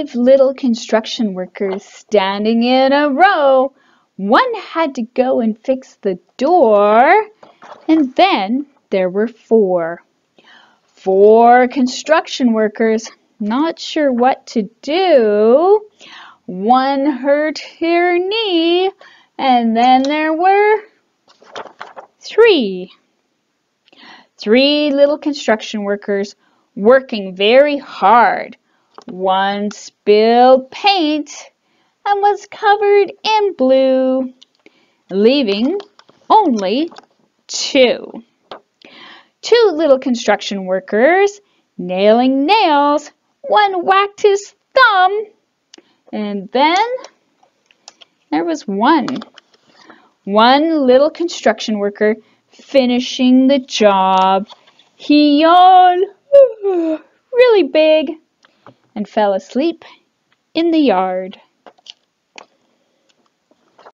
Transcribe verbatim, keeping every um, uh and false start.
Five little construction workers standing in a row. One had to go and fix the door, and then there were four. Four construction workers, not sure what to do. One hurt her knee, and then there were three. Three little construction workers working very hard. One spilled paint and was covered in blue, leaving only two. Two little construction workers nailing nails. One whacked his thumb, and then there was one. One little construction worker finishing the job. He yawned really big and fell asleep in the yard.